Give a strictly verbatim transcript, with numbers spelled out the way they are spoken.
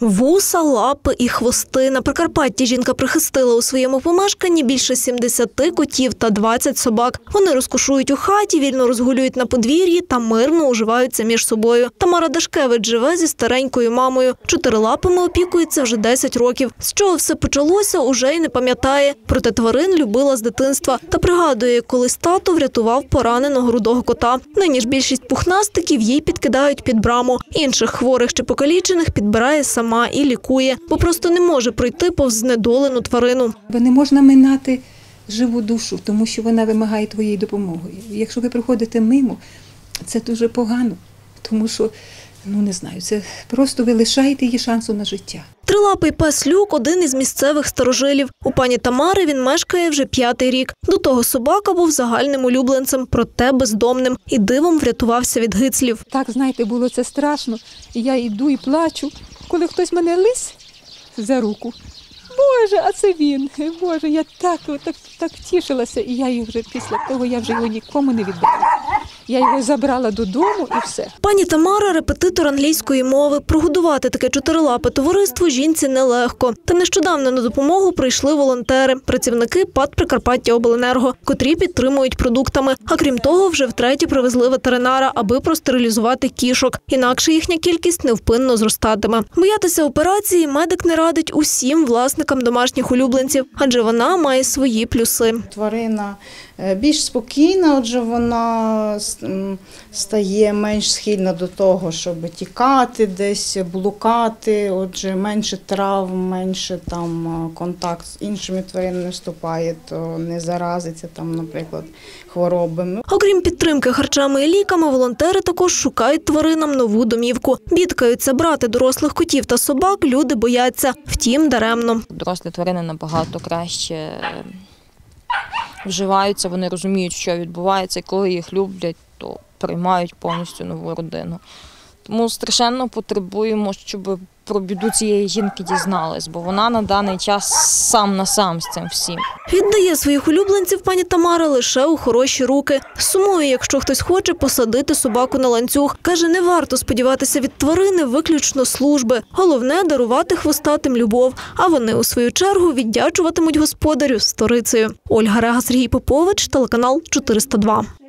Вуса, лапи і хвости. На Прикарпатті жінка прихистила у своєму помешканні більше сімдесяти котів та двадцять собак. Вони розкошують у хаті, вільно розгулюють на подвір'ї та мирно уживаються між собою. Тамара Дашкевич живе зі старенькою мамою. Чотирилапими опікується вже десять років. З чого все почалося, уже й не пам'ятає. Проте тварин любила з дитинства. Та пригадує, як колись тато врятував пораненого рудого кота. Нині ж більшість пухнастиків їй підкидають під браму. Інших хворих чи покалічених підбирає сама і лікує, бо просто не може пройти повз знедолену тварину. Не можна минати живу душу, тому що вона вимагає твоєї допомоги. Якщо ви проходите мимо, це дуже погано, тому що, ну не знаю, це просто ви лишаєте її шансу на життя. Трилапий пес Люк – один із місцевих старожилів. У пані Тамари він мешкає вже п'ятий рік. До того собака був загальним улюбленцем, проте бездомним. І дивом врятувався від гицлів. Так, знаєте, було це страшно. Я йду і плачу, коли хтось мене лис за руку. Боже, а це він. Боже, я так, так, так тішилася. І я його вже після того, я вже його нікому не віддала. Я його забрала додому і все. Пані Тамара – репетитор англійської мови. Прогодувати таке чотирилапе товариство жінці нелегко. Та нещодавно на допомогу прийшли волонтери, працівники ПАТ «Прикарпаттяобленерго», котрі підтримують продуктами. А крім того, вже втретє привезли ветеринара, аби простерилізувати кішок. Інакше їхня кількість невпинно зростатиме. Боятися операції медик не радить усім власникам домашніх улюбленців, адже вона має свої плюси. Тварина більш спокійна, отже вона стає менш схильна до того, щоб тікати десь, блукати, отже менше травм, менше там контакт з іншими тваринами вступає, то не заразиться там, наприклад, хворобами. Окрім підтримки харчами і ліками, волонтери також шукають тваринам нову домівку. Бідкаються, брати дорослих котів та собак люди бояться, втім даремно. Дорослі тварини набагато краще вживаються, вони розуміють, що відбувається, і коли їх люблять, то приймають повністю нову родину. Тому страшенно потребуємо, щоб про біду цієї жінки дізнались, бо вона на даний час сам на сам з цим всім. Віддає своїх улюбленців пані Тамара лише у хороші руки. Сумує, якщо хтось хоче посадити собаку на ланцюг. Каже, не варто сподіватися від тварини виключно служби. Головне – дарувати хвостатим любов, а вони, у свою чергу, віддячуватимуть господарю сторицею. Ольга Рега, Сергій Попович, телеканал чотириста два.